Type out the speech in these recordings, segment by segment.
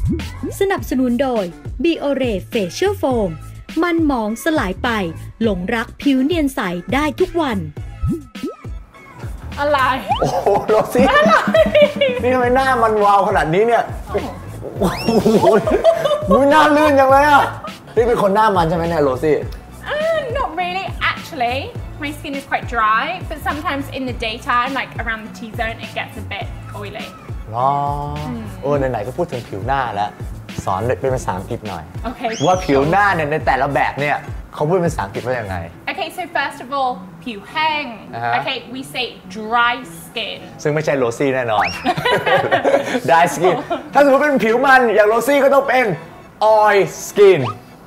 สนับสนุนโดย Biore Facial Foam มันหมองสลายไปหลงรักผิวเนียนใสได้ทุกวันอะไรโอ้โหโรซี่นี่ทำไมหน้ามันวาวขนาดนี้เนี่ยโอ้โหหน้าลื่นจังเลยอ่ะนี่เป็นคนหน้ามันใช่ไหมเนี่ยโรซี่ Not really actually my skin is quite dry but sometimes in the daytime like around the T-zone it gets a bit oily อ๋อไหนๆก็พูดถึงผิวหน้าแล้วสอนเป็นภาษาอังกฤษหน่อย Okay ว่าผิวหน้าเนี่ยในแต่ละแบบเนี่ยเขาพูดเป็นภาษาอังกฤษว่ายังไง Okay so first of all ผิวแห้ง Okay we say dry skin ซึ่งไม่ใช่โรซี่แน่นอน dry skin ถ้าสมมติเป็นผิวมันอย่างโรซี่ก็ต้องเป็น oil skin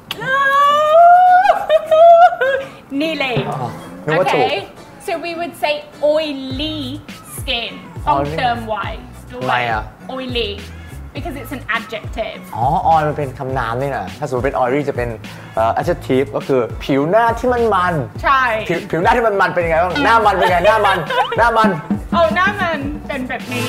นี่เลย Okay so we would say oily skin ต้องเติม y ทำไมอ่ะ oily because it's an adjective อ๋อ oil มันเป็นคำนามนี่นะถ้าสมมติเป็น oily จะเป็น adjective ก็คือผิวหน้าที่มันใช่ผิวหน้าที่มันเป็นยังไงบ้างหน้ามันเป็นไงหน้ามันหน้ามันหน้ามันเป็นแบบนี้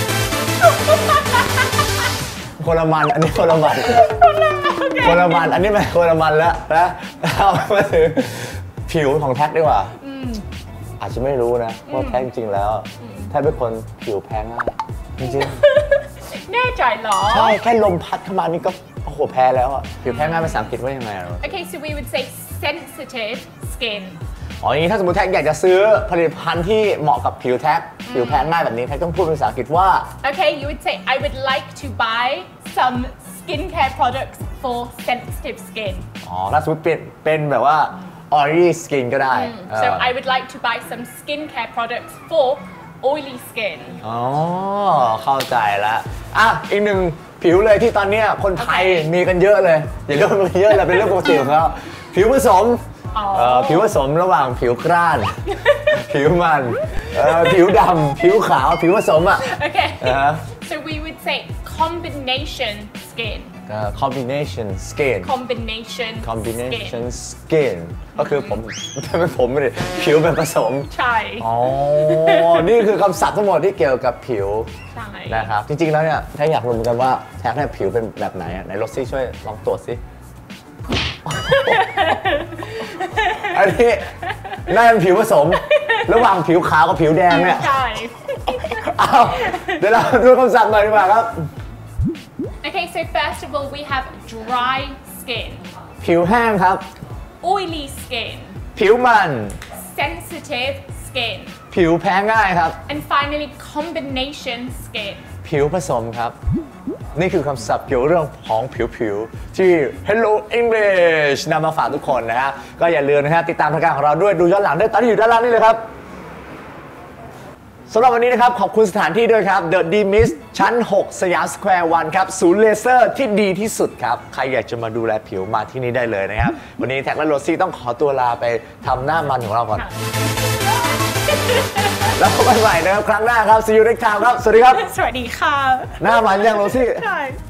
คนละมันอันนี้คนละมันคนละมันอันนี้มันคนละมันแล้วนะเอามาถึงผิวของแท็กดีกว่าอาจจะไม่รู้นะว่าแท็กจริงๆแล้วแท็กเป็นคนผิวแพ้ง่ายจริงแน่ใจเหรอใช่แค่ลมพัดเข้ามานี่ก็โอ้โหแพ้แล้วอ่ะผิวแพ้ง่ายภาษาอังกฤษว่ายังไงอ่ะ Okay so we would say sensitive skin อ๋ออย่างนี้ถ้าสมมติแท็กอยากจะซื้อผลิตภัณฑ์ที่เหมาะกับผิวแท็กผิวแพ้ง่ายแบบนี้แท็กต้องพูดเป็นภาษาอังกฤษว่า Okay you would say I would like to buy some skincare products for sensitive skin อ๋อถ้าสมมติเป็นแบบว่า oily skin ก็ได้ So I would like to buy some skincare products for oily skin อ๋อเข้าใจแล้วอ่ะอีกหนึ่งผิวเลยที่ตอนนี้คนไทยมีกันเยอะเลยอย่าเรียกว่าเยอะเลยเป็นเรื่องปกติของเขาผิวผสมผิวผสมระหว่างผิวกร้าน ผิวมันผิวดำผิวขาวผิวผสมอ่ะ Okay so we would say combination skin combination skin combination skin ก็คือผมเป็นผมเลยผิวเป็นผสมใช่อ๋อนี่คือคำศัพท์ทั้งหมดที่เกี่ยวกับผิวนะครับจริงๆแล้วเนี่ยแท็กอยากรู้เหมือนกันว่าแท็กเนี่ยผิวเป็นแบบไหนไหนโรซี่ช่วยลองตรวจสิ อันนี้น่าเป็นผิวผสมระหว่างผิวขาวกับผิวแดงเนี่ยใช่เอาเดี๋ยวเราดูคำศัพท์หน่อยดีกว่าครับ Okay so first of all we have dry skin ผิวแห้งครับ oily skin ผิวมัน sensitive skin ผิวแพ้ง่ายครับ and finally combination skin ผิวผสมครับนี่คือคำศัพท์เกี่ยวเรื่องของผิวที่ Hello English นำมาฝากทุกคนนะฮะก็อย่าลืมนะฮะติดตามรายการของเราด้วยดูย้อนหลังได้ตอนที่อยู่ด้านล่างนี่เลยครับสำหรับวันนี้นะครับขอบคุณสถานที่ด้วยครับ The D-Mist ชั้น 6 สยามสแควร์1ครับศูนย์เลเซอร์ที่ดีที่สุดครับใครอยากจะมาดูแลผิวมาที่นี่ได้เลยนะครับวันนี้แท็กและโรซี่ต้องขอตัวลาไปทำหน้ามันของเราก่อนแล้วพบกันใหม่นะครับครั้งหน้าครับ See you next time ครับสวัสดีครับสวัสดีค่ะหน้ามันยังโรซี่ใช่